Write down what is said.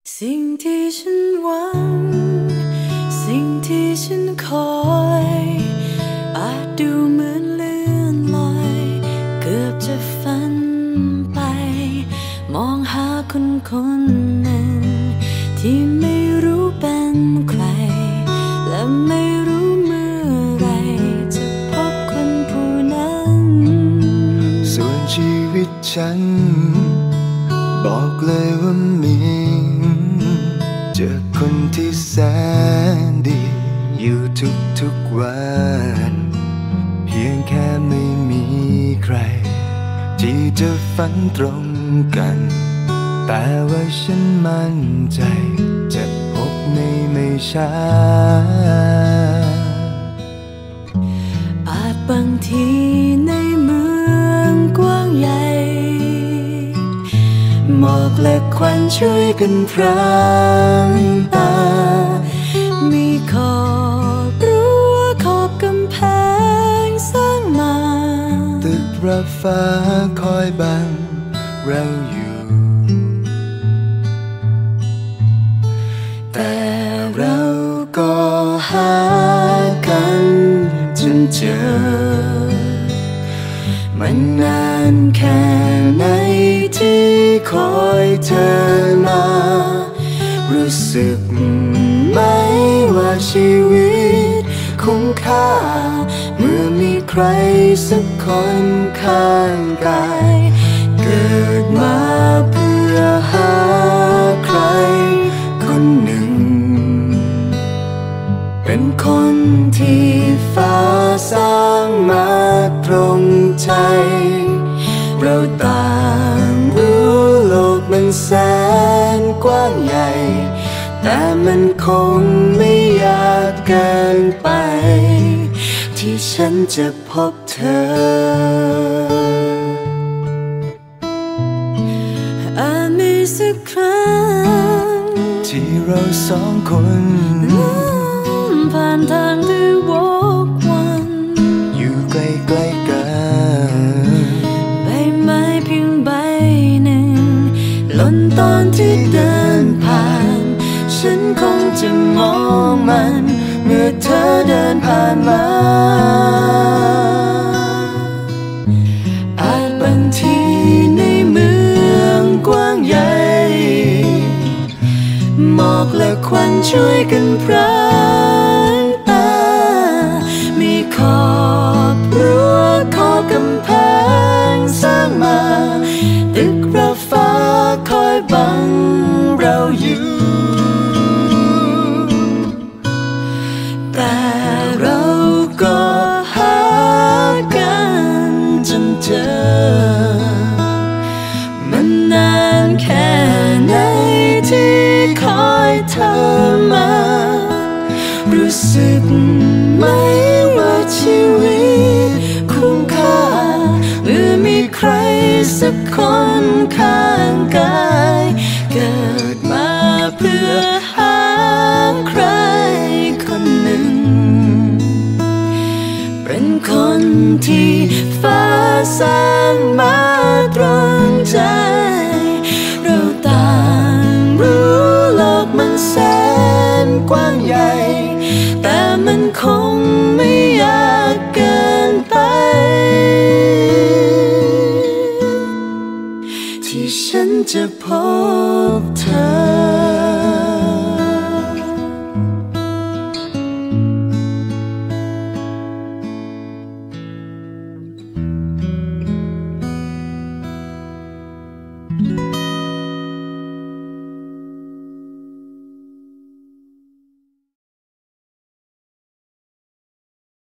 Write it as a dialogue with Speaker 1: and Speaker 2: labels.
Speaker 1: สิ่งที่ฉันหวังสิ่งที่ฉันคอยอาจดูเหมือนเลื่อนลอยเกือบจะฝันไปมองหาคนหนึ่งที่ไม่รู้เป็นใครและไม่รู้เมื่อไรจะพบคนผู้นั้น
Speaker 2: ส่วนชีวิตฉันบอกเลยว่ามีเจอคนที่แสนดีอยู่ทุกวันเพียงแค่ไม่มีใครที่จะฝันตรงกันแต่ว่าฉันมั่นใจจะพบในไม่ช้า
Speaker 1: อาจบางทีในเมืองกว้างใหญ่หมอกและควันช่วยกันพรางตามีขอบรั้วขอบกำแพงสร้างมา
Speaker 2: ตึกระฟ้าคอยบังเราอยู่แต่เราก็หากันจนเจอมันนานแค่ไหนที่คอยเธอมารู้สึกไหมว่าชีวิตคุ้มค่าเมื่อมีใครสักคนข้างกายเกิดมาเพื่อหาใครคนหนึ่งเป็นคนที่ฟ้าสร้างมาตรงใจเราต่างรู้โลกมันแสนกว้างใหญ่แต่มันคงไม่ยากเกินไปที่ฉันจะพบเธอ
Speaker 1: อาจมีสักครั้ง
Speaker 2: ที่เราสองคน
Speaker 1: ผ่านทางที่วกวน
Speaker 2: อยู่ใกล้ๆกัน
Speaker 1: ใบไม้เพียงใบหนึ่งหล่นตอนที่เดินผ่านฉันคงจะมองมันเมื่อเธอเดินผ่านมาอาจบางทีในเมืองกว้างใหญ่หมอกและควันช่วยกันพรางตามีขอบรั้วขอบกำแพงสร้างมาตึกระฟ้าคอยบังเราอยู่แต่เราก็หากันจนเจอมันนานแค่ไหนที่คอยเธอมารู้สึกไหมว่าชีวิตคุ้มค่าเมื่อมีใครสักคนข้างกาย